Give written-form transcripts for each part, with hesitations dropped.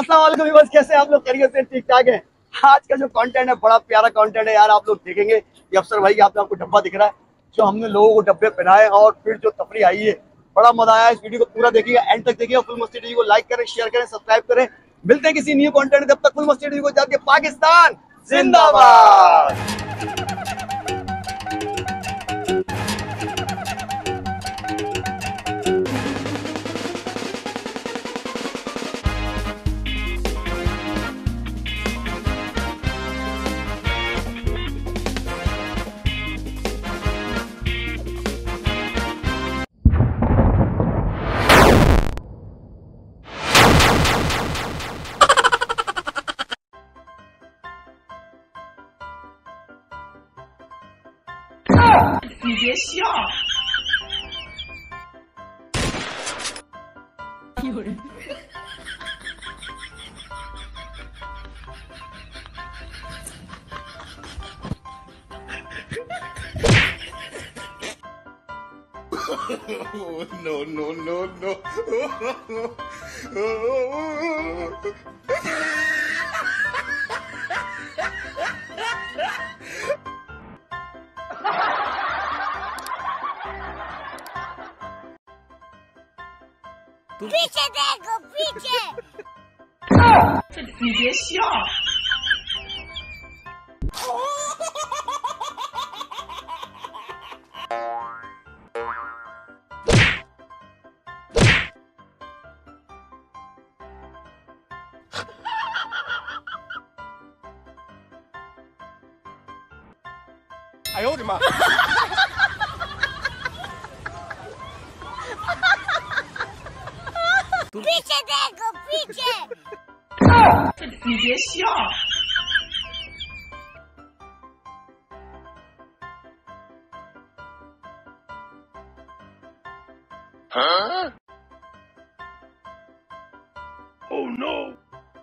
अस्सलाम वालेकुम व्यूअर्स, कैसे हैं आप लोग? खैरियत से? ठीक ठाक है। आज का जो कंटेंट है बड़ा प्यारा कंटेंट है यार। आप लोग देखेंगे कि अफसर भाई का आपको डब्बा दिख रहा है, जो हमने लोगों को डब्बे पहनाए और फिर जो तफरी आई है, बड़ा मजा आया। इस वीडियो को पूरा देखिएगा, एंड तक देखिएगा। फुल मस्ती टीवी को लाइक करें, शेयर करें, सब्सक्राइब करें। मिलते हैं किसी न्यू कंटेंट। जब तक फुल मस्ती टीवी को जाके पाकिस्तान जिंदाबाद। 你别笑。有人。 No, no, no, no. पीछे देखो, पीछे। 你别笑。 哎呦我的妈 ！पीछे देखो, पीछे। 你别笑。 Huh? Oh no.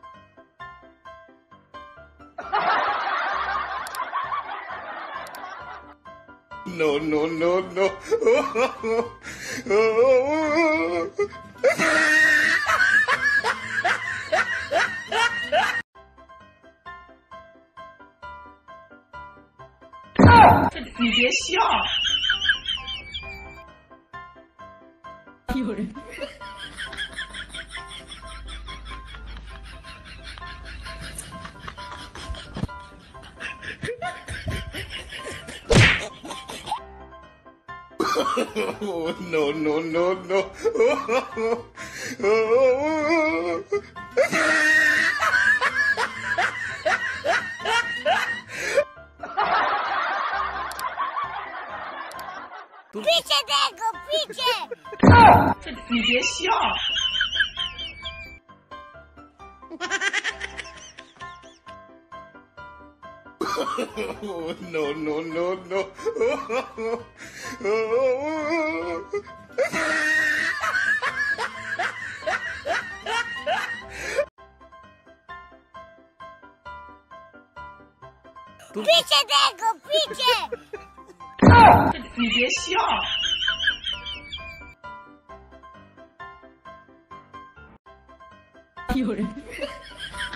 No, no, no, no. 你别笑。有人。 Oh, no, no, no, no. पीछे देखो, पीछे। 你别笑。 Oh, no, no, no, no. पीछे देखो, पीछे। 你别笑。有人。